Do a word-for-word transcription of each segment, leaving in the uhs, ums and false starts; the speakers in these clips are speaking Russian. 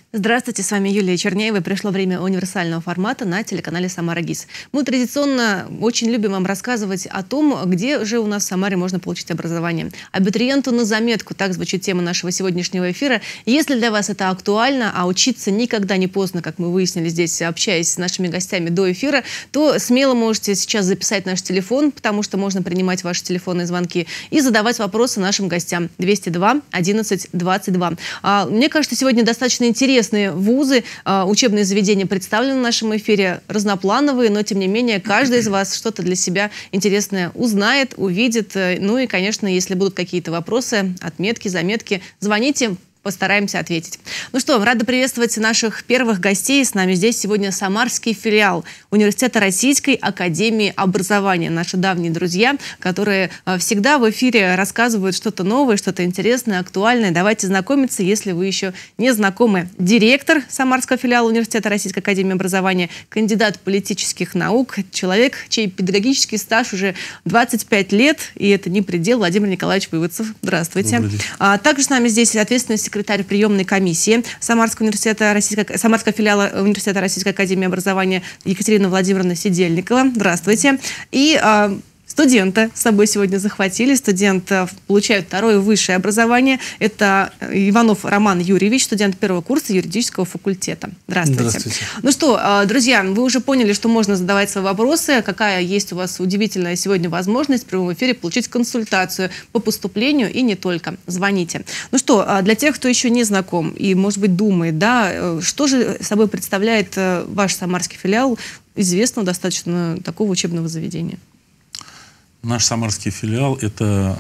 Здравствуйте, с вами Юлия Чернеева. Пришло время универсального формата на телеканале «Самара ГИС». Мы традиционно очень любим вам рассказывать о том, где же у нас в Самаре можно получить образование. Абитуриенту на заметку, так звучит тема нашего сегодняшнего эфира. Если для вас это актуально, а учиться никогда не поздно, как мы выяснили здесь, общаясь с нашими гостями до эфира, то смело можете сейчас записать наш телефон, потому что можно принимать ваши телефонные звонки и задавать вопросы нашим гостям. двести два одиннадцать двадцать два. А, мне кажется, сегодня достаточно интересно. Интересные вузы, учебные заведения представлены в нашем эфире, разноплановые, но тем не менее каждый из вас что-то для себя интересное узнает, увидит. Ну и, конечно, если будут какие-то вопросы, отметки, заметки, звоните. Постараемся ответить. Ну что, рада приветствовать наших первых гостей. С нами здесь сегодня самарский филиал Университета Российской Академии Образования. Наши давние друзья, которые всегда в эфире рассказывают что-то новое, что-то интересное, актуальное. Давайте знакомиться, если вы еще не знакомы. Директор самарского филиала Университета Российской Академии Образования, кандидат политических наук, человек, чей педагогический стаж уже двадцать пять лет, и это не предел, Владимир Николаевич Выводцев. Здравствуйте. А также с нами здесь ответственный секретарь приемной комиссии Самарского, университета Российской, Самарского филиала Университета Российской Академии Образования Екатерина Владимировна Сидельникова. Здравствуйте. И э, студента с собой сегодня захватили. Студент э, получает второе высшее образование. Это Иванов Роман Юрьевич, студент первого курса юридического факультета. Здравствуйте. Здравствуйте. Ну что, э, друзья, вы уже поняли, что можно задавать свои вопросы. Какая есть у вас удивительная сегодня возможность в прямом эфире получить консультацию по поступлению и не только. Звоните. Ну что, э, для тех, кто еще не знаком и, может быть, думает, да, э, что же собой представляет э, ваш самарский филиал известного достаточно такого учебного заведения? Наш самарский филиал – это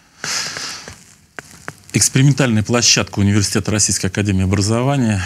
экспериментальная площадка Университета Российской Академии Образования.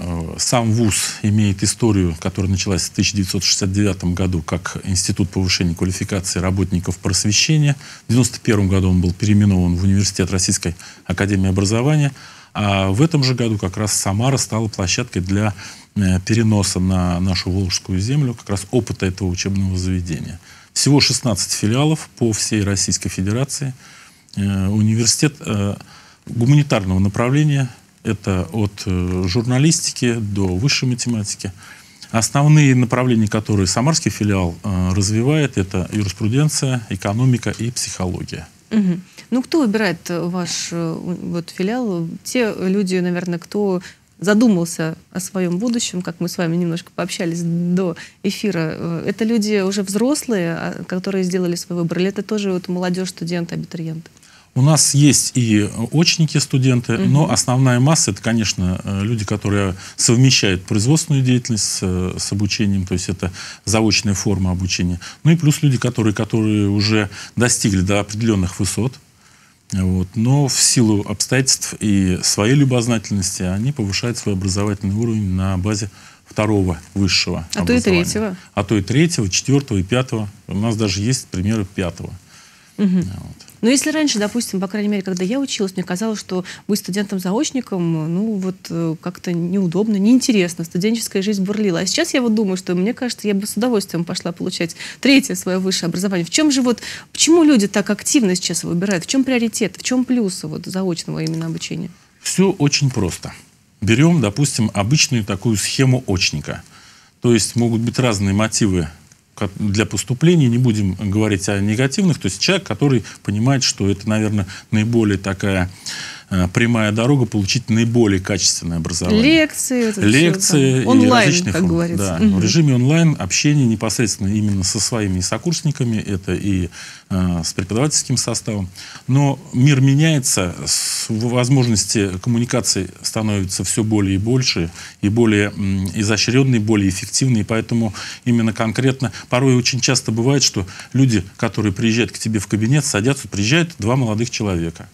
Сам вуз имеет историю, которая началась в тысяча девятьсот шестьдесят девятом году как Институт повышения квалификации работников просвещения. В девяносто первом году он был переименован в Университет Российской Академии Образования. А в этом же году как раз Самара стала площадкой для переноса на нашу Волжскую землю как раз опыта этого учебного заведения. Всего шестнадцать филиалов по всей Российской Федерации. Университет гуманитарного направления. Это от журналистики до высшей математики. Основные направления, которые самарский филиал развивает, это юриспруденция, экономика и психология. Угу. Ну, кто выбирает ваш вот, филиал? Те люди, наверное, кто задумался о своем будущем, как мы с вами немножко пообщались до эфира. Это люди уже взрослые, которые сделали свой выбор? Или это тоже вот молодежь, студенты, абитуриенты? У нас есть и очники, студенты, угу. но основная масса — это, конечно, люди, которые совмещают производственную деятельность с, с обучением, то есть это заочная форма обучения. Ну и плюс люди, которые, которые уже достигли до определенных высот, вот, но в силу обстоятельств и своей любознательности они повышают свой образовательный уровень на базе второго высшего а образования. А то и третьего. А то и третьего, четвертого и пятого. У нас даже есть примеры пятого. Угу. Вот. Но если раньше, допустим, по крайней мере, когда я училась, мне казалось, что быть студентом-заочником, ну, вот как-то неудобно, неинтересно, студенческая жизнь бурлила. А сейчас я вот думаю, что, мне кажется, я бы с удовольствием пошла получать третье свое высшее образование. В чем же вот, почему люди так активно сейчас выбирают? В чем приоритет? В чем плюсы вот заочного именно обучения? Все очень просто. Берем, допустим, обычную такую схему очника. То есть могут быть разные мотивы для поступления, не будем говорить о негативных, то есть человек, который понимает, что это, наверное, наиболее такая э, прямая дорога получить наиболее качественное образование. Лекции. Лекции. Все, онлайн, и как форм. говорится. Да, угу. В режиме онлайн общение непосредственно именно со своими сокурсниками, это и э, с преподавательским составом. Но мир меняется, возможности коммуникации становятся все более и больше, и более м, изощренные, более эффективные, поэтому именно конкретно порой очень часто бывает, что люди, которые приезжают к тебе в кабинет, садятся, приезжают два молодых человека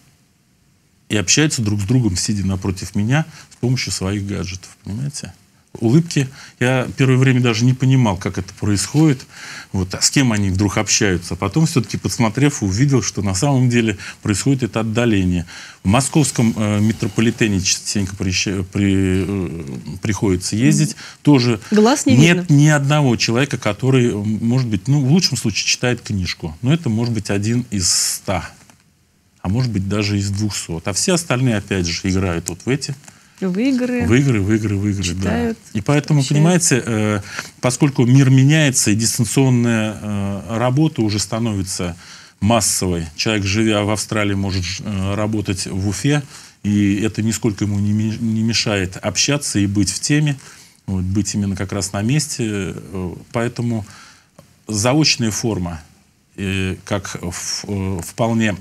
и общаются друг с другом, сидя напротив меня, с помощью своих гаджетов, понимаете? Улыбки. Я первое время даже не понимал, как это происходит, вот, а с кем они вдруг общаются. Потом все-таки, подсмотрев, увидел, что на самом деле происходит это отдаление. В московском э, метрополитене частенько при, при, э, приходится ездить. Тоже Глаз не нет видно. Ни одного человека, который, может быть, ну, в лучшем случае читает книжку. Но это может быть один из ста. А может быть даже из двухсот. А все остальные, опять же, играют вот в эти В игры. В игры, в игры, в игры, читают, да. И поэтому, общаются. понимаете, поскольку мир меняется, и дистанционная работа уже становится массовой. Человек, живя в Австралии, может работать в Уфе, и это нисколько ему не мешает общаться и быть в теме, вот, быть именно как раз на месте. Поэтому заочная форма, как вполне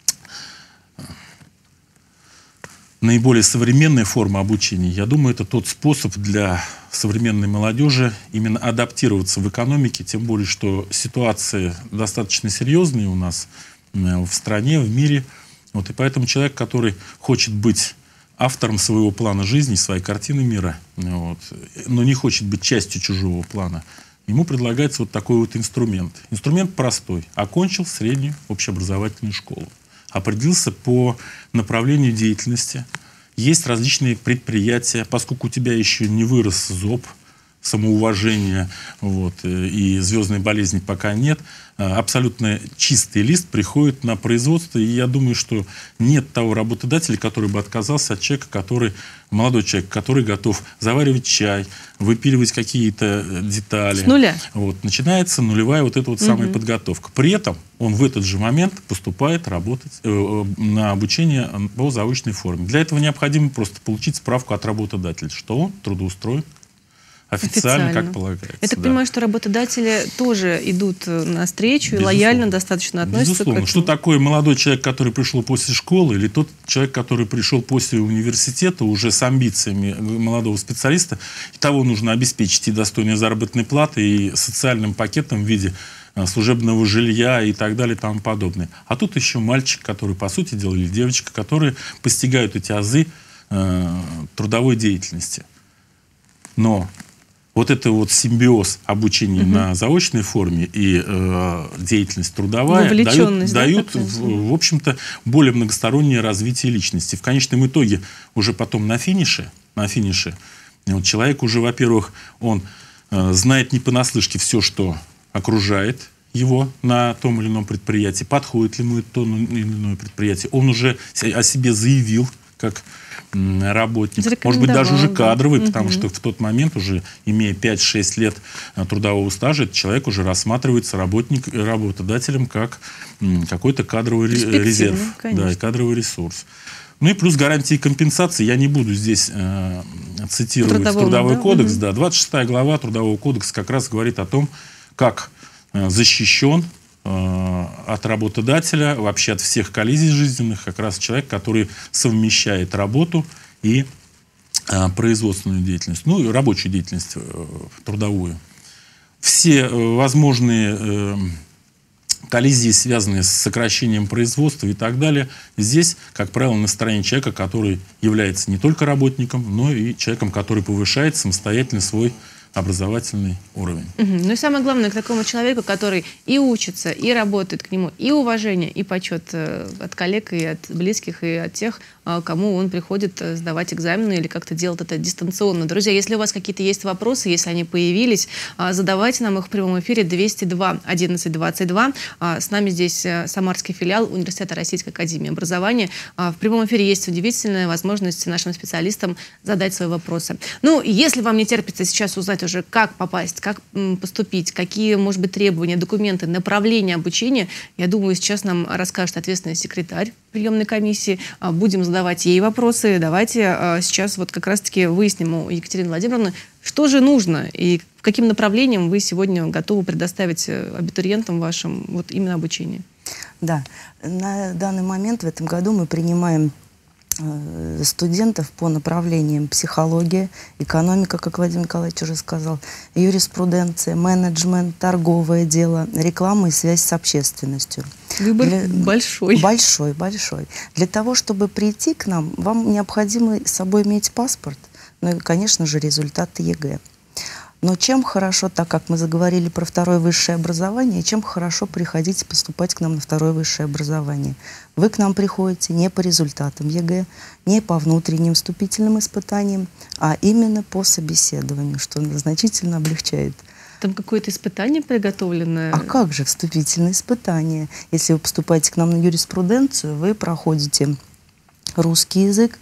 наиболее современная форма обучения, я думаю, это тот способ для современной молодежи именно адаптироваться в экономике, тем более, что ситуации достаточно серьезные у нас в стране, в мире. Вот, и поэтому человек, который хочет быть автором своего плана жизни, своей картины мира, вот, но не хочет быть частью чужого плана, ему предлагается вот такой вот инструмент. Инструмент простой. Окончил среднюю общеобразовательную школу. Определился по направлению деятельности. Есть различные предприятия. Поскольку у тебя еще не вырос зоб, самоуважение, вот, и звездной болезни пока нет, абсолютно чистый лист приходит на производство. И я думаю, что нет того работодателя, который бы отказался от человека, который, молодой человек, который готов заваривать чай, выпиливать какие-то детали. С нуля. Вот, начинается нулевая вот эта вот самая угу. подготовка. При этом он в этот же момент поступает работать э, на обучение по заочной форме. Для этого необходимо просто получить справку от работодателя, что он трудоустроен Официально, Официально, как полагается. Я так да. понимаю, что работодатели тоже идут навстречу и лояльно достаточно относятся Безусловно. к этому. Что такое молодой человек, который пришел после школы, или тот человек, который пришел после университета уже с амбициями молодого специалиста? И того нужно обеспечить и достойной заработной платой, и социальным пакетом в виде служебного жилья и так далее и тому подобное. А тут еще мальчик, который, по сути дела, или девочка, которые постигают эти азы э, трудовой деятельности. Но вот это вот симбиоз обучения угу. на заочной форме и э, деятельность трудовая дают, да, дают в, в общем-то, более многостороннее развитие личности. В конечном итоге уже потом на финише, на финише вот человек уже, во-первых, он э, знает не понаслышке все, что окружает его на том или ином предприятии, подходит ли ему то или иное предприятие. Он уже о себе заявил, как работник, может быть, даже уже кадровый, да. потому угу. что в тот момент, уже имея пять-шесть лет трудового стажа, этот человек уже рассматривается работник, работодателем как какой-то кадровый резерв, да, и кадровый ресурс. Ну и плюс гарантии компенсации. Я не буду здесь э, цитировать Трудового, Трудовой да? кодекс. Угу. Да, двадцать шестая глава Трудового кодекса как раз говорит о том, как э, защищен от работодателя, вообще от всех коллизий жизненных, как раз человек, который совмещает работу и а, производственную деятельность, ну и рабочую деятельность э, трудовую. Все э, возможные э, коллизии, связанные с сокращением производства и так далее, здесь, как правило, на стороне человека, который является не только работником, но и человеком, который повышает самостоятельно свой образовательный уровень. Угу. Ну и самое главное, к такому человеку, который и учится, и работает, к нему и уважение, и почет от коллег, и от близких, и от тех, кому он приходит сдавать экзамены или как-то делать это дистанционно. Друзья, если у вас какие-то есть вопросы, если они появились, задавайте нам их в прямом эфире двести два одиннадцать двадцать два. С нами здесь самарский филиал Университета Российской академии образования. В прямом эфире есть удивительная возможность нашим специалистам задать свои вопросы. Ну, если вам не терпится сейчас узнать уже, как попасть, как поступить, какие, может быть, требования, документы, направления обучения, я думаю, сейчас нам расскажет ответственный секретарь приемной комиссии. Будем задавать ей вопросы. Давайте сейчас вот как раз-таки выясним у Екатерины Владимировны, что же нужно и каким направлением вы сегодня готовы предоставить абитуриентам вашим вот именно обучение. Да, на данный момент в этом году мы принимаем студентов по направлениям психология, экономика, как Вадим Николаевич уже сказал, юриспруденция, менеджмент, торговое дело, реклама и связь с общественностью. Выбор Для... большой. Большой, большой. Для того, чтобы прийти к нам, вам необходимо с собой иметь паспорт, ну и, конечно же, результаты ЕГЭ. Но чем хорошо, так как мы заговорили про второе высшее образование, чем хорошо приходить и поступать к нам на второе высшее образование? Вы к нам приходите не по результатам ЕГЭ, не по внутренним вступительным испытаниям, а именно по собеседованию, что значительно облегчает. Там какое-то испытание приготовленное? А как же вступительные испытания? Если вы поступаете к нам на юриспруденцию, вы проходите русский язык,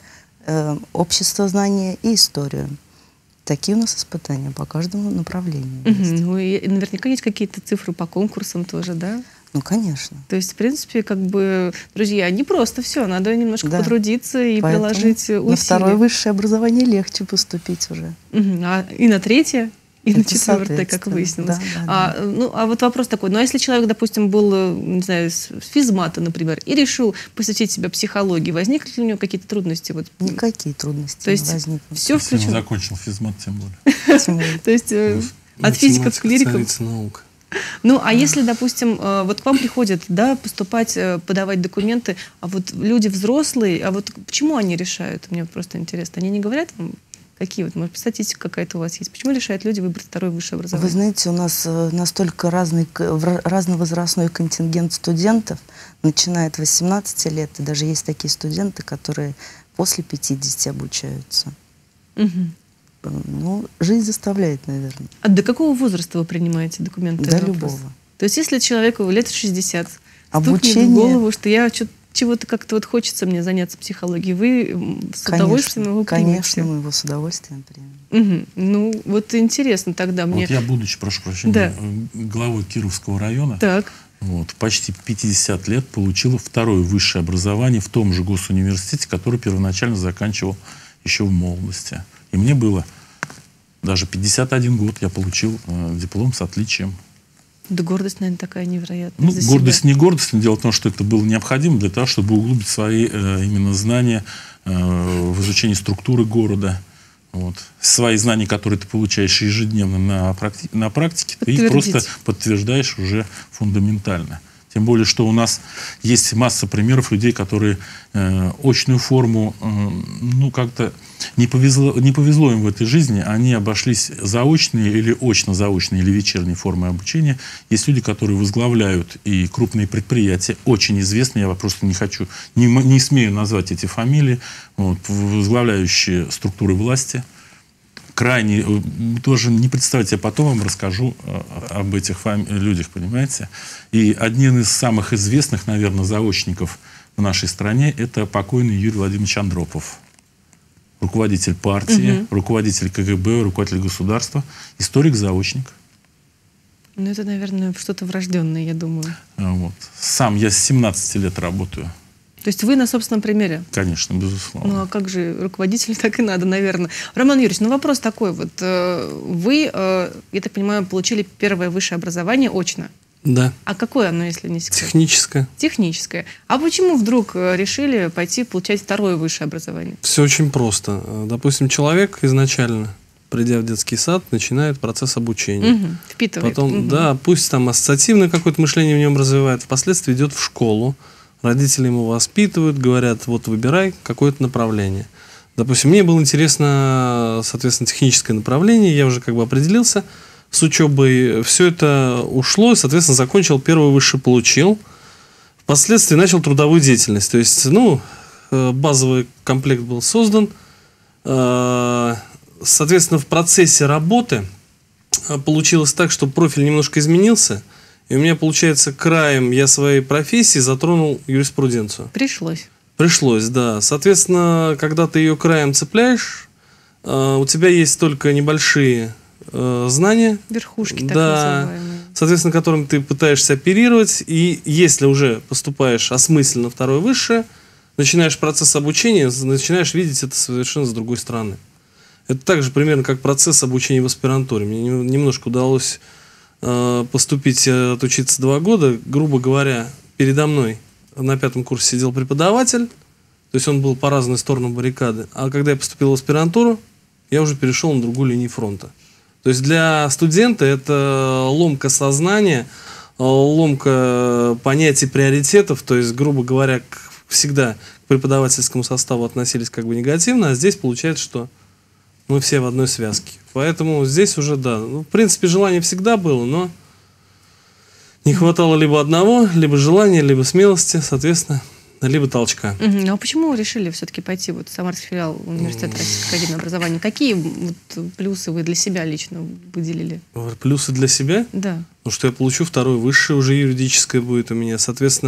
э, общество знания и историю. Такие у нас испытания по каждому направлению. Угу. есть. Ну и наверняка есть какие-то цифры по конкурсам тоже, да? Ну, конечно. То есть, в принципе, как бы, друзья, не просто все, надо немножко Да. потрудиться и Поэтому приложить усилия. на второе высшее образование легче поступить уже. Угу. А и на третье, и на Это четвертое, как соответственно. выяснилось. Да, да, а, да. ну, а вот вопрос такой, ну а если человек, допустим, был, э, не знаю, с с физмата, например, и решил посвятить себя психологии, возникли ли у него какие-то трудности? Вот, Никакие трудности то есть не возникнут. все Если он включено? закончил физмат, тем более. Тем более. То есть э, от физиков к Математика, лирикам? царица наук. Ну, а если, допустим, э, вот к вам приходят, да, поступать, э, подавать документы, а вот люди взрослые, а вот почему они решают? Мне просто интересно. Они не говорят вам, какие вот, может, статистика какая-то у вас есть? Почему решают люди выбрать второе высшее Вы образование? знаете, у нас э, настолько разный, к- в ра- разновозрастной контингент студентов, начиная от восемнадцати лет, и даже есть такие студенты, которые после пятидесяти обучаются. Мгм. Э, Ну, жизнь заставляет, наверное. А до какого возраста вы принимаете документы? До на вопрос? любого. То есть, если человеку лет шестьдесят стукнет Обучение- в голову, что я чё- чего-то как-то вот хочется мне заняться психологией, вы м, с удовольствием его Конечно, примете? мы его с удовольствием примем. Мгм. Ну, вот интересно тогда мне. Вот я, будучи, прошу прощения, Да. э, главой Кировского района, Так. вот, почти пятьдесят лет получил второе высшее образование в том же госуниверситете, который первоначально заканчивал еще в молодости. И мне было даже пятьдесят один год, я получил э, диплом с отличием. Да гордость, наверное, такая невероятная. Ну, за гордость себя. не гордость, но дело в том, что это было необходимо для того, чтобы углубить свои э, именно знания э, в изучении структуры города. Вот. Свои знания, которые ты получаешь ежедневно на, практи- на практике, ты их Подтвердить. просто подтверждаешь уже фундаментально. Тем более, что у нас есть масса примеров людей, которые э, очную форму, э, ну, как-то не повезло, не повезло им в этой жизни, они обошлись заочные или очно-заочные или вечерние формы обучения. Есть люди, которые возглавляют и крупные предприятия, очень известные, я просто не хочу, не, м- не смею назвать эти фамилии, вот, возглавляющие структуры власти. Крайне, э, тоже не представьте, я потом вам расскажу э, об этих фами- людях, понимаете. И один из самых известных, наверное, заочников в нашей стране – это покойный Юрий Владимирович Андропов. Руководитель партии, Мгм. руководитель ка гэ бэ, руководитель государства, историк-заочник. Ну, это, наверное, что-то врожденное, я думаю. А, Вот. Сам я с семнадцати лет работаю, То есть вы на собственном примере? конечно, безусловно. Ну, а как же руководителю так и надо, наверное. Роман Юрьевич, ну вопрос такой. Вот э, вы, э, я так понимаю, получили первое высшее образование очно. Да, А какое оно, если не секрет? техническое. Техническое. А почему вдруг э, решили пойти получать второе высшее образование? Все очень просто. Э, Допустим, человек изначально, придя в детский сад, начинает процесс обучения. Мгм. Впитывает. Потом, Мгм. да, пусть там ассоциативное какое-то мышление в нем развивает, впоследствии идет в школу, родители ему воспитывают, говорят, вот выбирай какое-то направление. Допустим, мне было интересно, соответственно, техническое направление, я уже как бы определился с учебой, все это ушло, и, соответственно, закончил первое высшее, получил. Впоследствии начал трудовую деятельность, то есть, ну, э, базовый комплект был создан. Э, Соответственно, в процессе работы э, получилось так, что профиль немножко изменился, и у меня, получается, краем я своей профессии затронул юриспруденцию. Пришлось. Пришлось, да. Соответственно, когда ты ее краем цепляешь, э, у тебя есть только небольшие э, знания, Верхушки так да, называемые. соответственно, которым ты пытаешься оперировать, и если уже поступаешь осмысленно второе высшее, начинаешь процесс обучения, начинаешь видеть это совершенно с другой стороны. Это также примерно как процесс обучения в аспирантуре. Мне не- немножко удалось э, поступить, э, отучиться два года. Грубо говоря, передо мной на пятом курсе сидел преподаватель, то есть он был по разные стороны баррикады. А когда я поступил в аспирантуру, я уже перешел на другую линию фронта. То есть для студента это ломка сознания, э, ломка понятий приоритетов. То есть, грубо говоря, к- всегда к преподавательскому составу относились как бы негативно, а здесь получается, что мы все в одной связке. Поэтому здесь уже, да, ну, в принципе, желание всегда было, но не хватало либо одного, либо желания, либо смелости, соответственно, либо толчка. Мгм. Ну, а почему вы решили все-таки пойти вот в Самарский филиал Университета Российской академии образования? Какие вот плюсы вы для себя лично выделили? Плюсы для себя, Да. ну, что я получу второе высшее, уже юридическое будет у меня, соответственно,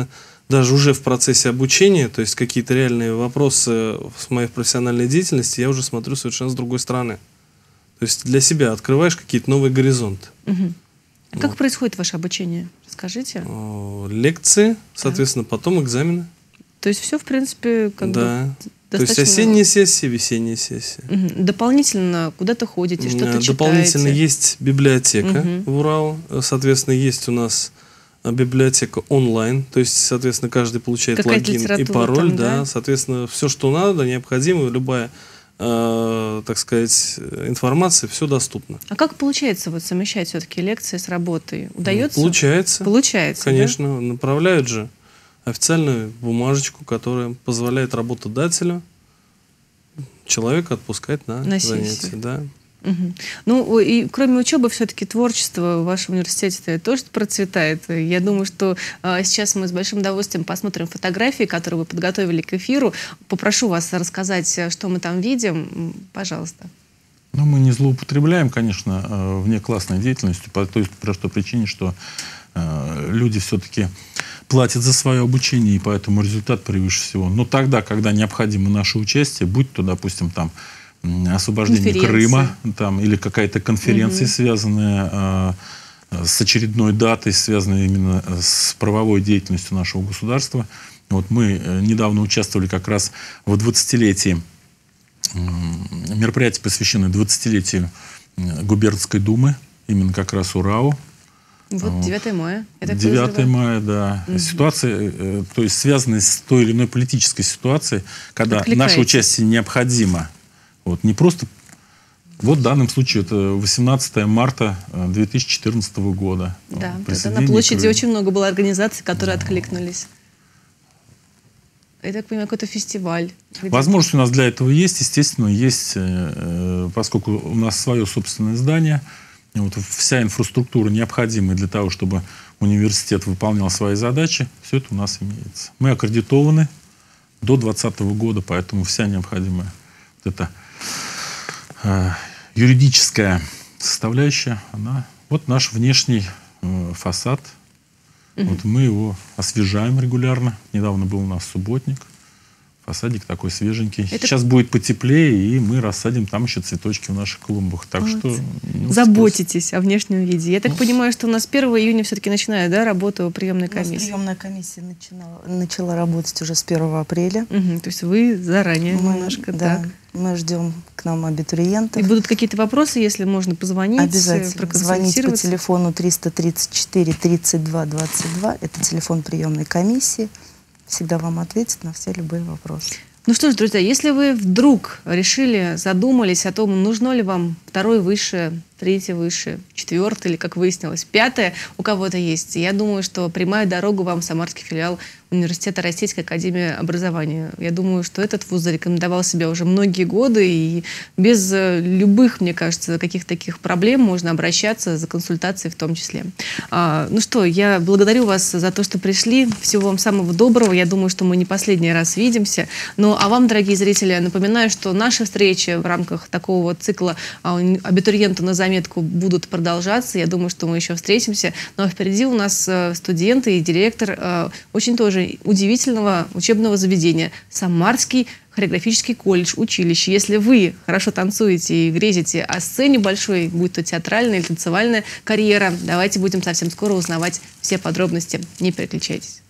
даже уже в процессе обучения, то есть какие-то реальные вопросы с моей профессиональной деятельности, я уже смотрю совершенно с другой стороны. То есть для себя открываешь какие-то новые горизонты. Угу. А Вот. как происходит ваше обучение? Расскажите. О, лекции, соответственно, потом экзамены. То есть все, в принципе, как Да. бы То есть достаточно... осенняя сессия, весенняя сессия. Мгм. Дополнительно куда-то ходите, что-то Э, читаете? Дополнительно есть библиотека Мгм. в УРАУ. Э, Соответственно, есть у нас э, библиотека онлайн. То есть, соответственно, каждый получает Какая-то логин и литература пароль. там, да? Да. Соответственно, все, что надо, необходимо, любая, э, так сказать, э, информация, все доступно. А как получается вот совмещать все-таки лекции с работой? Удается? Получается. Получается, да? Конечно, направляют же официальную бумажечку, которая позволяет работодателю человека отпускать на, На занятия. сессии. Да. Мгм. Ну, и кроме учебы, все-таки творчество в вашем университете тоже процветает. Я думаю, что а, сейчас мы с большим удовольствием посмотрим фотографии, которые вы подготовили к эфиру. Попрошу вас рассказать, что мы там видим. М, Пожалуйста. Ну, мы не злоупотребляем, конечно, э, внеклассной деятельностью по той простой причине, что э, люди все-таки платят за свое обучение, и поэтому результат превыше всего. Но тогда, когда необходимо наше участие, будь то, допустим, там м, освобождение Конференции. Крыма, там, или какая-то конференция, Мгм. связанная э, с очередной датой, связанная именно с правовой деятельностью нашего государства. Вот мы э, недавно участвовали как раз в двадцатилетии мероприятие, посвященное двадцатилетию губернской думы, именно как раз УРАУ. Вот Вот. девятое мая. Я так девятое подозреваю. мая, да. Ситуация, э, то есть связанная с той или иной политической ситуацией, когда Откликается. наше участие необходимо. Вот, не просто... Вот в данном случае это восемнадцатое марта две тысячи четырнадцатого года. Да, Вот, тогда на присоединение площади Крыма. очень много было организаций, которые откликнулись. Я так понимаю, какой-то фестиваль. где- Возможность у нас для этого есть. Естественно, есть, э, э, поскольку у нас свое собственное здание, вот вся инфраструктура, необходимая для того, чтобы университет выполнял свои задачи, все это у нас имеется. Мы аккредитованы до двадцатого года, поэтому вся необходимая вот эта э, юридическая составляющая, она... Вот наш внешний э, фасад. Вот мы его освежаем регулярно. Недавно был у нас субботник. Фасадик такой свеженький. Это- Сейчас будет потеплее, и мы рассадим там еще цветочки в наших клумбах. Так Молодцы. что... ну, Заботитесь о внешнем виде. Я так Ну. понимаю, что у нас первого июня все-таки начинает, да, работу приемной У нас комиссии. приемная комиссия начинала, начала работать уже с первого апреля. Мгм, то есть вы заранее Мы, немножко да, так. мы ждем к нам И абитуриентов. будут какие-то вопросы, если можно позвонить, Обязательно. Звоните по проконсультироваться. телефону триста тридцать четыре тридцать два двадцать два. Это телефон приемной комиссии. Всегда вам ответят на все любые вопросы. Ну что ж, друзья, если вы вдруг решили, задумались о том, нужно ли вам второе высшее, третье высшее, четвертое или, как выяснилось, пятое у кого-то есть, я думаю, что прямая дорога вам в самарский филиал Университета Российской академии образования. Я думаю, что этот вуз зарекомендовал себя уже многие годы, и без э, любых, мне кажется, каких-то таких проблем можно обращаться за консультацией в том числе. А, ну что, я благодарю вас за то, что пришли. Всего вам самого доброго. Я думаю, что мы не последний раз видимся. Ну, а вам, дорогие зрители, напоминаю, что наши встречи в рамках такого вот цикла а, абитуриенту на заметку будут продолжаться. Я думаю, что мы еще встретимся. Ну, а впереди у нас э, студенты и директор э, очень тоже удивительного учебного заведения «Самарский хореографический колледж, училище». Если вы хорошо танцуете и грезите о сцене большой, будь то театральная или танцевальная карьера, давайте будем совсем скоро узнавать все подробности. Не переключайтесь.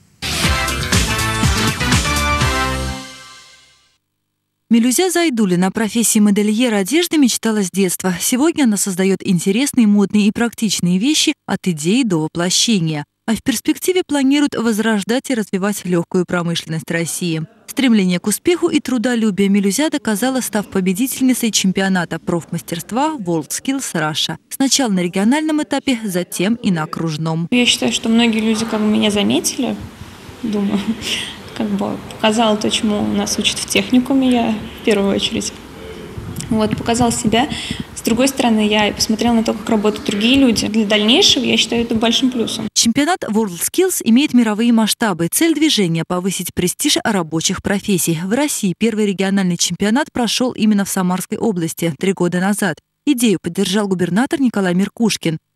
Милюзя Зайдуллина о профессии модельера одежды мечтала с детства. Сегодня она создает интересные, модные и практичные вещи от идеи до воплощения. А в перспективе планирует возрождать и развивать легкую промышленность России. Стремление к успеху и трудолюбие Милюзя доказала, став победительницей чемпионата профмастерства WorldSkills Russia. Сначала на региональном этапе, затем и на окружном. Я считаю, что многие люди как бы меня заметили, думаю, как бы показала то, чему нас учат в техникуме, я в первую очередь. Вот, показала себя. С другой стороны, я посмотрела на то, как работают другие люди. Для дальнейшего я считаю это большим плюсом. Чемпионат WorldSkills имеет мировые масштабы. Цель движения – повысить престиж рабочих профессий. В России первый региональный чемпионат прошел именно в Самарской области три года назад. Идею поддержал губернатор Николай Меркушкин.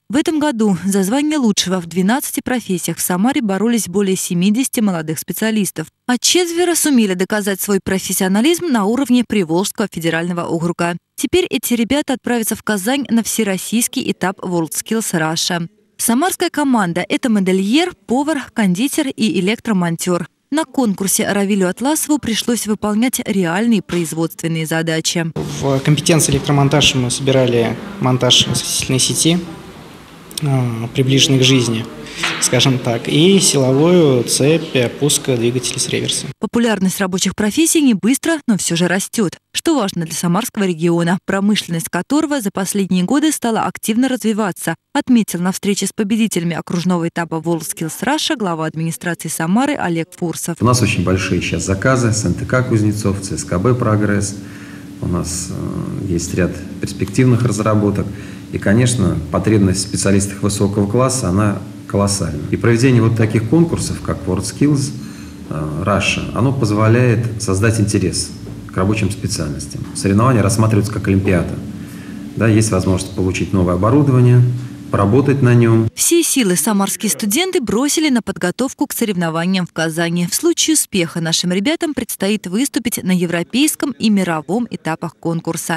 В этом году за звание лучшего в двенадцати профессиях в Самаре боролись более семидесяти молодых специалистов, а четверо сумели доказать свой профессионализм на уровне Приволжского федерального округа. Теперь эти ребята отправятся в Казань на всероссийский этап WorldSkills Russia. Самарская команда – это модельер, повар, кондитер и электромонтер. На конкурсе Равилю Атласову пришлось выполнять реальные производственные задачи. В компетенции электромонтажа мы собирали монтаж осветительной сети, приближенной к жизни, скажем так, и силовую цепь пуска двигателей с реверсом. Популярность рабочих профессий не быстро, но все же растет. Что важно для Самарского региона, промышленность которого за последние годы стала активно развиваться, отметил на встрече с победителями окружного этапа WorldSkills Russia глава администрации Самары Олег Фурсов. У нас очень большие сейчас заказы с эн тэ ка Кузнецов, цэ эс ка бэ Прогресс. У нас э, есть ряд перспективных разработок. И, конечно, потребность в специалистах высокого класса, она колоссальна. И проведение вот таких конкурсов, как WorldSkills Russia, оно позволяет создать интерес к рабочим специальностям. Соревнования рассматриваются как олимпиада. Да, есть возможность получить новое оборудование, поработать на нем. Все силы самарские студенты бросили на подготовку к соревнованиям в Казани. В случае успеха нашим ребятам предстоит выступить на европейском и мировом этапах конкурса.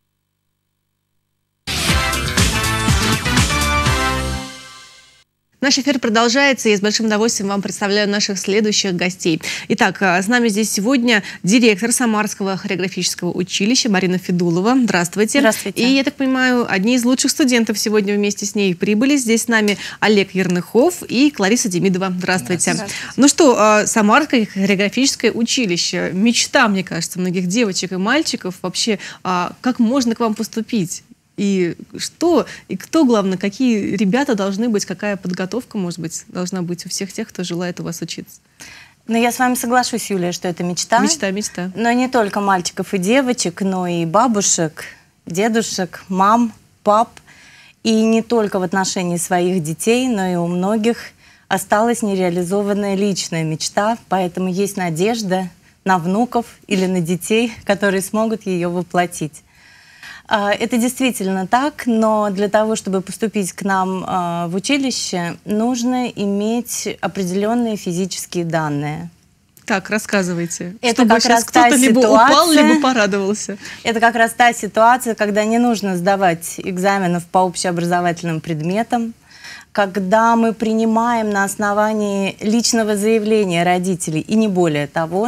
Наш эфир продолжается, и с большим удовольствием вам представляю наших следующих гостей. Итак, с нами здесь сегодня директор Самарского хореографического училища Марина Федулова. Здравствуйте. Здравствуйте. И, я так понимаю, одни из лучших студентов сегодня вместе с ней прибыли. Здесь с нами Олег Ерныхов и Клариса Демидова. Здравствуйте. Здравствуйте. Ну что, Самарское хореографическое училище. Мечта, мне кажется, многих девочек и мальчиков. Вообще, как можно к вам поступить? И что, и кто, главное, какие ребята должны быть, какая подготовка, может быть, должна быть у всех тех, кто желает у вас учиться? Ну, я с вами соглашусь, Юлия, что это мечта. Мечта, мечта. Но не только мальчиков и девочек, но и бабушек, дедушек, мам, пап. И не только в отношении своих детей, но и у многих осталась нереализованная личная мечта, поэтому есть надежда на внуков или на детей, которые смогут ее воплотить. Это действительно так, но для того, чтобы поступить к нам в училище, нужно иметь определенные физические данные. Так, рассказывайте. Это чтобы как раз кто-то та либо ситуация, упал, либо порадовался. Это как раз та ситуация, когда не нужно сдавать экзаменов по общеобразовательным предметам, когда мы принимаем на основании личного заявления родителей, и не более того.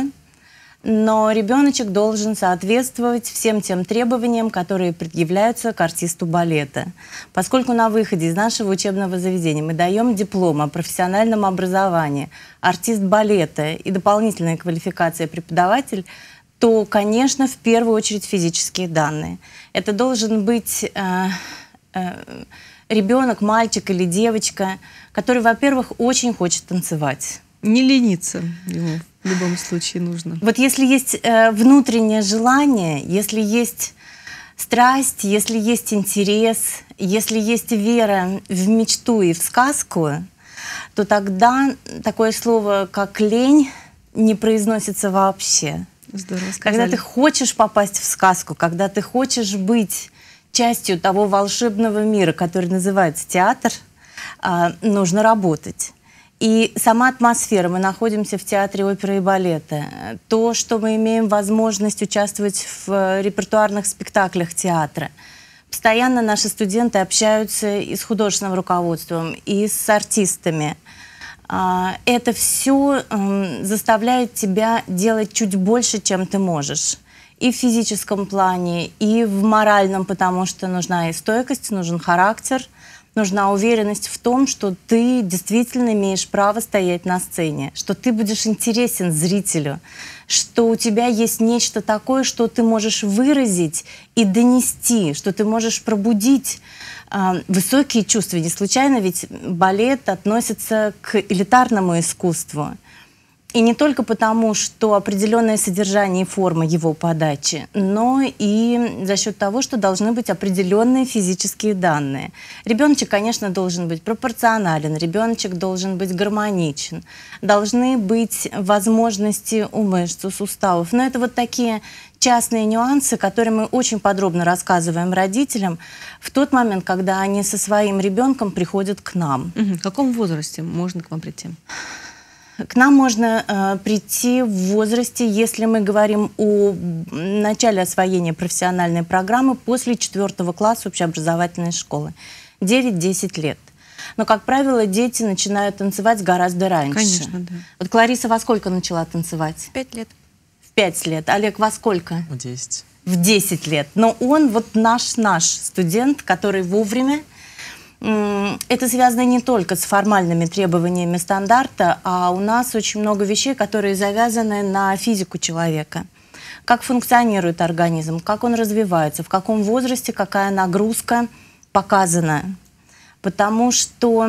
Но ребеночек должен соответствовать всем тем требованиям, которые предъявляются к артисту балета. Поскольку на выходе из нашего учебного заведения мы даем диплом о профессиональном образовании, артист балета и дополнительная квалификация преподаватель, то, конечно, в первую очередь физические данные. Это должен быть э, э, ребенок, мальчик или девочка, который, во-первых, очень хочет танцевать. Не лениться ему в любом случае нужно. Вот если есть э, внутреннее желание, если есть страсть, если есть интерес, если есть вера в мечту и в сказку, то тогда такое слово, как лень, не произносится вообще. Здорово сказали. Когда ты хочешь попасть в сказку, когда ты хочешь быть частью того волшебного мира, который называется театр, э, нужно работать. И сама атмосфера, мы находимся в театре оперы и балета, то, что мы имеем возможность участвовать в репертуарных спектаклях театра. Постоянно наши студенты общаются и с художественным руководством, и с артистами. Это все заставляет тебя делать чуть больше, чем ты можешь. И в физическом плане, и в моральном, потому что нужна и стойкость, нужен характер. Нужна уверенность в том, что ты действительно имеешь право стоять на сцене, что ты будешь интересен зрителю, что у тебя есть нечто такое, что ты можешь выразить и донести, что ты можешь пробудить э, высокие чувства. Не случайно ведь балет относится к элитарному искусству. И не только потому, что определенное содержание и форма его подачи, но и за счет того, что должны быть определенные физические данные. Ребеночек, конечно, должен быть пропорционален, ребеночек должен быть гармоничен, должны быть возможности у мышц, у суставов. Но это вот такие частные нюансы, которые мы очень подробно рассказываем родителям в тот момент, когда они со своим ребенком приходят к нам. Угу. В каком возрасте можно к вам прийти? К нам можно э, прийти в возрасте, если мы говорим о начале освоения профессиональной программы после четвертого класса общеобразовательной школы. девять-десять лет. Но, как правило, дети начинают танцевать гораздо раньше. Конечно, да. Вот Клариса во сколько начала танцевать? В пять лет. В пять лет. Олег во сколько? В десять. В десять лет. Но он вот наш-наш студент, который вовремя. Это связано не только с формальными требованиями стандарта, а у нас очень много вещей, которые завязаны на физику человека. Как функционирует организм, как он развивается, в каком возрасте какая нагрузка показана. Потому что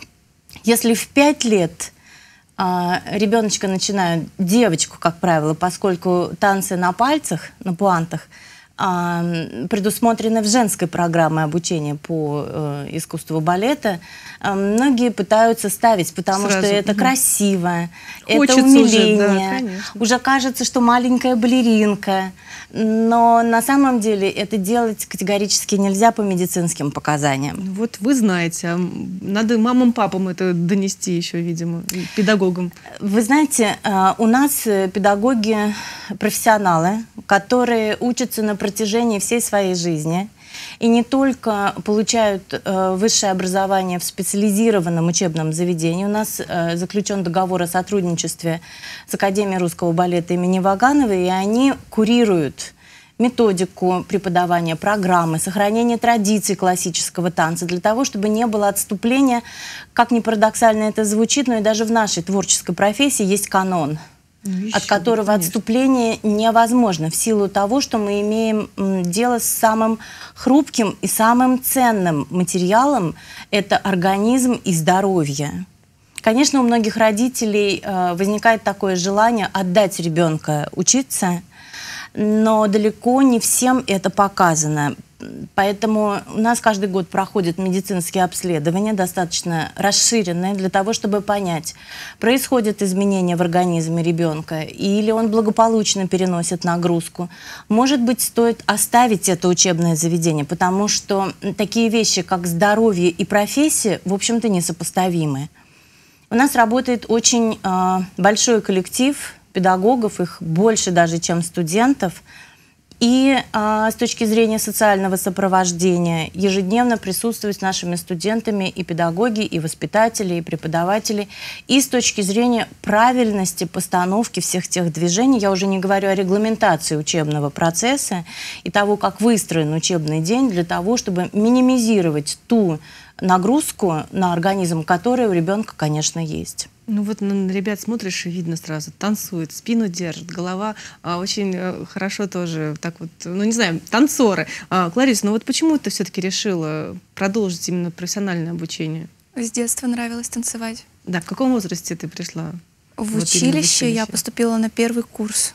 если в пять лет а, ребеночка начинают, девочку, как правило, поскольку танцы на пальцах, на пуантах, предусмотрены в женской программе обучения по э, искусству балета, э, многие пытаются ставить, потому Сразу. что это Угу. красиво, Хочется это умиление, уже, да, конечно. уже кажется, что маленькая балеринка, но на самом деле это делать категорически нельзя по медицинским показаниям. Вот вы знаете, а надо мамам, папам это донести еще, видимо, и педагогам. Вы знаете, э, у нас педагоги профессионалы, которые учатся на протяжении всей своей жизни и не только получают э, высшее образование в специализированном учебном заведении. У нас э, заключен договор о сотрудничестве с Академией русского балета имени Вагановой, и они курируют методику преподавания, программы, сохранение традиций классического танца для того, чтобы не было отступления, как ни парадоксально это звучит, но и даже в нашей творческой профессии есть канон, Ну, от еще которого бы, конечно. отступление невозможно в силу того, что мы имеем м, дело с самым хрупким и самым ценным материалом – это организм и здоровье. Конечно, у многих родителей э, возникает такое желание отдать ребенка учиться, но далеко не всем это показано. Поэтому у нас каждый год проходят медицинские обследования, достаточно расширенные, для того, чтобы понять, происходят изменения в организме ребенка или он благополучно переносит нагрузку. Может быть, стоит оставить это учебное заведение, потому что такие вещи, как здоровье и профессия, в общем-то, несопоставимы. У нас работает очень э, большой коллектив педагогов, их больше даже, чем студентов. И э, с точки зрения социального сопровождения ежедневно присутствуют с нашими студентами и педагоги, и воспитатели, и преподаватели. И с точки зрения правильности постановки всех тех движений, я уже не говорю о регламентации учебного процесса и того, как выстроен учебный день для того, чтобы минимизировать ту нагрузку на организм, которая у ребенка, конечно, есть. Ну вот на ребят смотришь, и видно сразу, танцует, спину держит, голова а, очень а, хорошо тоже, так вот, ну не знаю, танцоры. А, Клариса, ну вот почему ты все-таки решила продолжить именно профессиональное обучение? С детства нравилось танцевать. Да, в каком возрасте ты пришла? В, Вот училище, именно в училище я поступила на первый курс.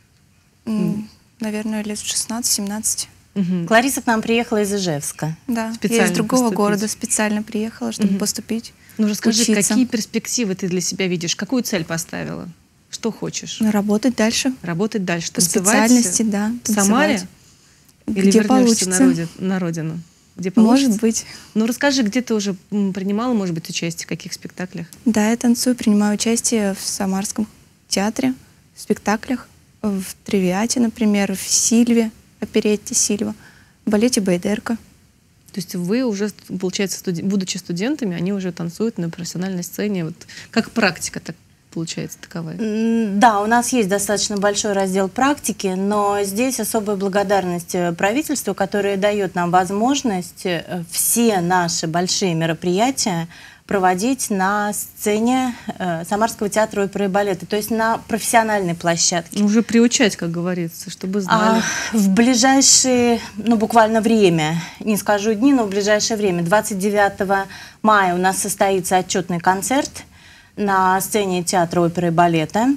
Mm. Наверное, лет в шестнадцать-семнадцать. Угу. Клариса к нам приехала из Ижевска. Да, Специально я из другого поступить. города специально приехала, чтобы Мгм. поступить. Ну расскажи, учиться. какие перспективы ты для себя видишь? Какую цель поставила? Что хочешь? Работать дальше. Работать дальше, По танцевать специальности, да. в Самаре? танцевать. Или Где вернешься получится. на, роди- на родину? Где получится? Может быть. Ну расскажи, где ты уже м, принимала, может быть, участие, в каких спектаклях? Да, я танцую, принимаю участие в Самарском театре, в спектаклях, в «Тривиате», например, в «Сильве», оперетте «Сильва», в балете «Байдерка». То есть вы уже, получается, студи- будучи студентами, они уже танцуют на профессиональной сцене. Вот как практика так получается таковая? М, Да, у нас есть достаточно большой раздел практики, но здесь особая благодарность э, правительству, которое дает нам возможность э, все наши большие мероприятия проводить на сцене э, Самарского театра оперы и балета, то есть на профессиональной площадке. Ну, уже приучать, как говорится, чтобы знали. А в ближайшее, ну буквально время, не скажу дни, но в ближайшее время, двадцать девятого мая у нас состоится отчетный концерт на сцене театра оперы и балета.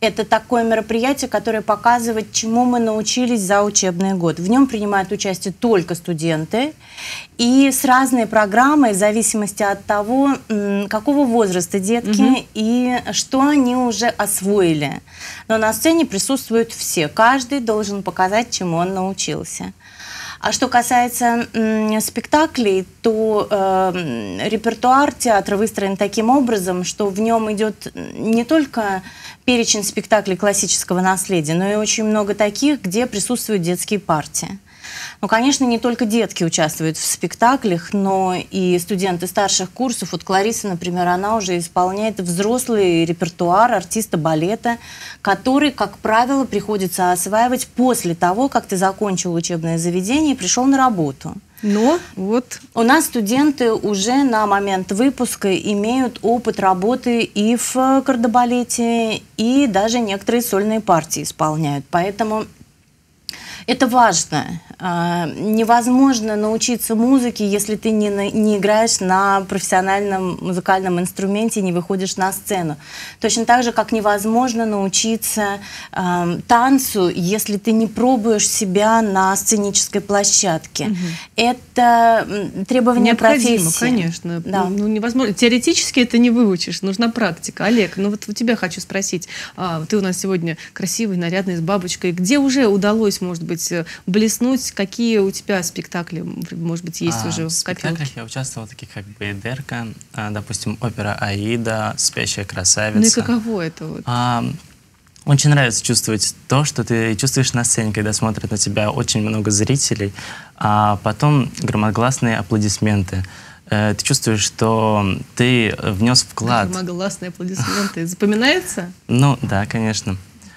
Это такое мероприятие, которое показывает, чему мы научились за учебный год. В нем принимают участие только студенты и с разной программой в зависимости от того, какого возраста детки угу. и что они уже освоили. Но на сцене присутствуют все. Каждый должен показать, чему он научился. А что касается м, спектаклей, то э, репертуар театра выстроен таким образом, что в нем идет не только перечень спектаклей классического наследия, но и очень много таких, где присутствуют детские партии. Ну, конечно, не только детки участвуют в спектаклях, но и студенты старших курсов. Вот Клариса, например, она уже исполняет взрослый репертуар артиста балета, который, как правило, приходится осваивать после того, как ты закончил учебное заведение и пришел на работу. Но вот у нас студенты уже на момент выпуска имеют опыт работы и в кардебалете, и даже некоторые сольные партии исполняют. Поэтому это важно. Невозможно научиться музыке, если ты не, не играешь на профессиональном музыкальном инструменте, не выходишь на сцену. Точно так же, как невозможно научиться э, танцу, если ты не пробуешь себя на сценической площадке. Угу. Это требование необходимо, профессии. Конечно. Да. Ну, невозможно. Теоретически это не выучишь, нужна практика. Олег, ну вот у тебя хочу спросить. А, ты у нас сегодня красивый, нарядный, с бабочкой. Где уже удалось, может быть, блеснуть? Какие у тебя спектакли, может быть, есть а, уже в в спектаклях я участвовал, таких как «Бейдерка», а, допустим, опера «Аида», «Спящая красавица». Ну и каково это? Вот? А, очень нравится чувствовать то, что ты чувствуешь на сцене, когда смотрят на тебя очень много зрителей, а потом громогласные аплодисменты. Ты чувствуешь, что ты внес вклад. Громогласные аплодисменты. Запоминается? Ну, да, конечно.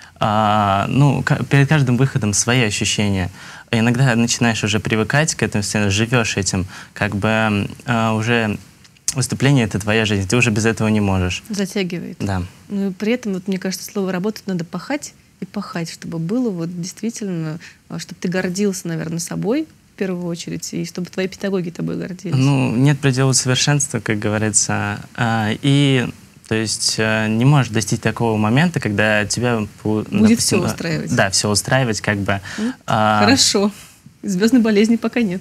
А, ну, перед каждым выходом свои ощущения. Иногда начинаешь уже привыкать к этому, живешь этим, как бы а, уже выступление — это твоя жизнь, ты уже без этого не можешь. Затягивает. Да. Ну и при этом, вот, мне кажется, слово «работать» надо пахать и пахать, чтобы было вот действительно, чтобы ты гордился, наверное, собой в первую очередь, и чтобы твои педагоги тобой гордились. Ну, нет предела совершенства, как говорится, а, и... То есть э, не можешь достичь такого момента, когда тебя... Будет допустим, все устраивать. Да, все устраивать, как бы... Ну, а... Хорошо. Звездной болезни пока нет.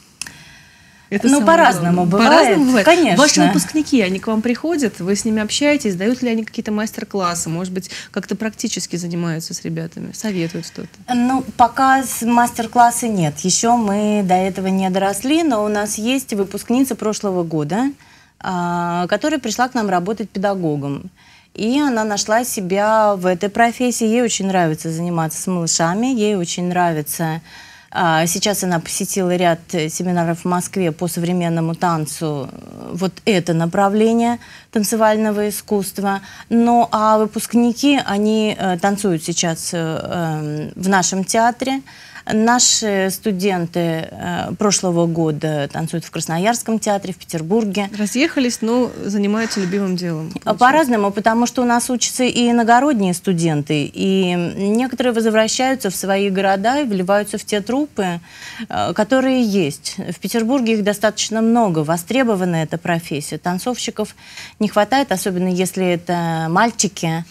Это ну, по-разному бывает. По-разному бывает. Конечно. Ваши выпускники, они к вам приходят, вы с ними общаетесь, дают ли они какие-то мастер-классы, может быть, как-то практически занимаются с ребятами, советуют что-то? Ну, пока мастер-классы нет. Еще мы до этого не доросли, но у нас есть выпускница прошлого года, которая пришла к нам работать педагогом. И она нашла себя в этой профессии. Ей очень нравится заниматься с малышами, ей очень нравится... Сейчас она посетила ряд семинаров в Москве по современному танцу, вот это направление танцевального искусства. Ну, а выпускники, они танцуют сейчас в нашем театре. Наши студенты э, прошлого года танцуют в Красноярском театре, в Петербурге. Разъехались, но занимаются любимым делом. По-разному, потому что у нас учатся и иногородние студенты, и некоторые возвращаются в свои города и вливаются в те труппы, э, которые есть. В Петербурге их достаточно много, востребована эта профессия. Танцовщиков не хватает, особенно если это мальчики.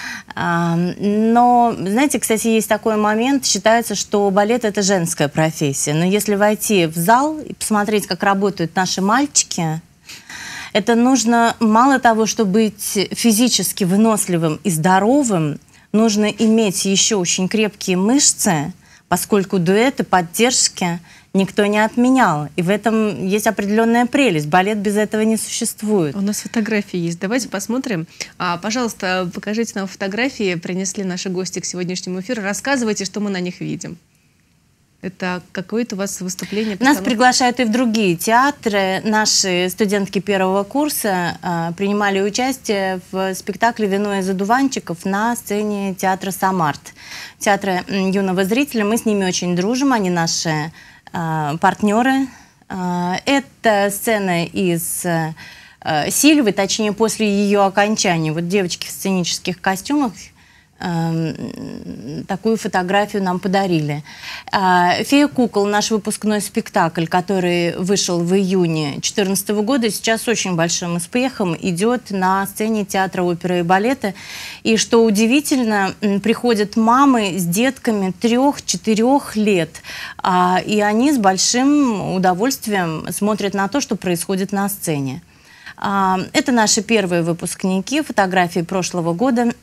Но, знаете, кстати, есть такой момент, считается, что балет — это женская профессия. Но если войти в зал и посмотреть, как работают наши мальчики, это нужно мало того, чтобы быть физически выносливым и здоровым, нужно иметь еще очень крепкие мышцы, поскольку дуэты, поддержки никто не отменял. И в этом есть определенная прелесть. Балет без этого не существует. У нас фотографии есть. Давайте посмотрим. А, пожалуйста, покажите нам фотографии. Принесли наши гости к сегодняшнему эфиру. Рассказывайте, что мы на них видим. Это какое-то у вас выступление? Нас приглашают и в другие театры. Наши студентки первого курса а, принимали участие в спектакле «Вино из одуванчиков» на сцене театра «Самарт», театра юного зрителя. Мы с ними очень дружим. Они наши партнеры. Это сцена из Сильвы, точнее, после ее окончания. Вот девочки в сценических костюмах такую фотографию нам подарили. «Фея кукол», наш выпускной спектакль, который вышел в июне две тысячи четырнадцатого года, сейчас очень большим успехом идет на сцене театра оперы и балета. И что удивительно, приходят мамы с детками трех-четырех лет, и они с большим удовольствием смотрят на то, что происходит на сцене. Это наши первые выпускники, фотографии прошлого года.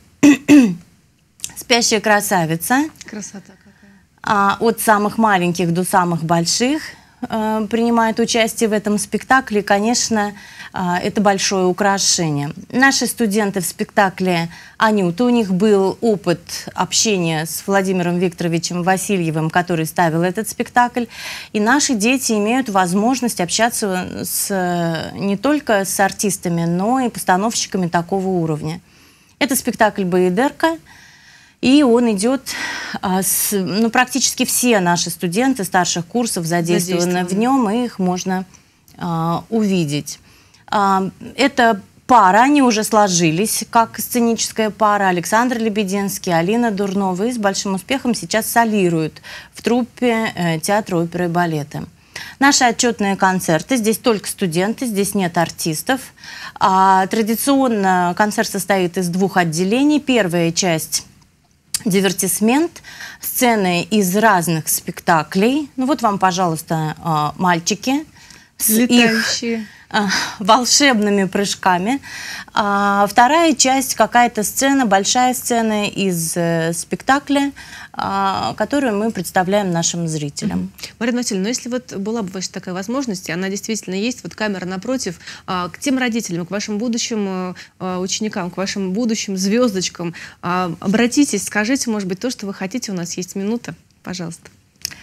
«Спящая красавица». Красота какая. От самых маленьких до самых больших э, принимают участие в этом спектакле. Конечно, э, это большое украшение. Наши студенты в спектакле «Анюта», у них был опыт общения с Владимиром Викторовичем Васильевым, который ставил этот спектакль. И наши дети имеют возможность общаться с, не только с артистами, но и постановщиками такого уровня. Это спектакль «Баядерка». И он идет, а, с, ну, практически все наши студенты старших курсов задействованы, задействованы. в нем, и их можно а, увидеть. А, это пара, они уже сложились, как сценическая пара. Александр Лебединский, Алина Дурнова, и с большим успехом сейчас солируют в труппе э, театра оперы и балета. Наши отчетные концерты, здесь только студенты, здесь нет артистов. А, традиционно концерт состоит из двух отделений. Первая часть — дивертисмент, сцены из разных спектаклей. Ну вот вам, пожалуйста, мальчики с летающие. их волшебными прыжками. А вторая часть — какая-то сцена, большая сцена из э, спектакля, а, которую мы представляем нашим зрителям. Mm-hmm. Марина Васильевна, ну если вот была бы ваша такая возможность, она действительно есть, вот камера напротив, а, к тем родителям, к вашим будущим а, ученикам, к вашим будущим звездочкам, а, обратитесь, скажите, может быть, то, что вы хотите, у нас есть минута, пожалуйста.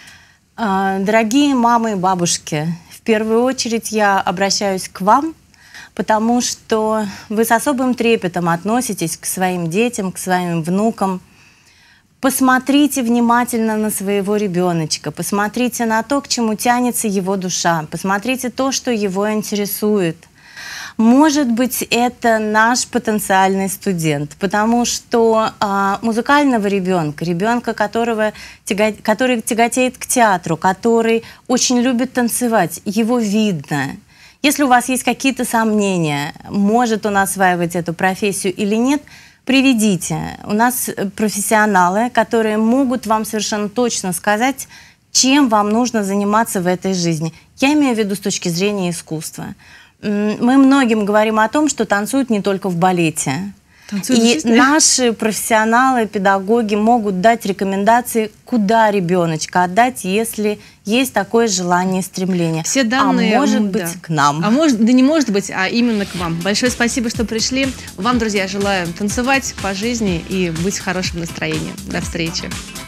А, дорогие мамы и бабушки, в первую очередь я обращаюсь к вам, потому что вы с особым трепетом относитесь к своим детям, к своим внукам. Посмотрите внимательно на своего ребеночка, посмотрите на то, к чему тянется его душа, посмотрите то, что его интересует. Может быть, это наш потенциальный студент, потому что а, музыкального ребенка, ребенка, которого тяга, который тяготеет к театру, который очень любит танцевать, его видно. Если у вас есть какие-то сомнения, может он осваивать эту профессию или нет, приведите. У нас профессионалы, которые могут вам совершенно точно сказать, чем вам нужно заниматься в этой жизни. Я имею в виду с точки зрения искусства. Мы многим говорим о том, что танцуют не только в балете. Танцуют и жизни. Наши профессионалы, педагоги могут дать рекомендации, куда ребеночка отдать, если есть такое желание и стремление. Все данные, а может да. быть, к нам. А может, да не может быть, а именно к вам. Большое спасибо, что пришли. Вам, друзья, желаю танцевать по жизни и быть в хорошем настроении. До встречи.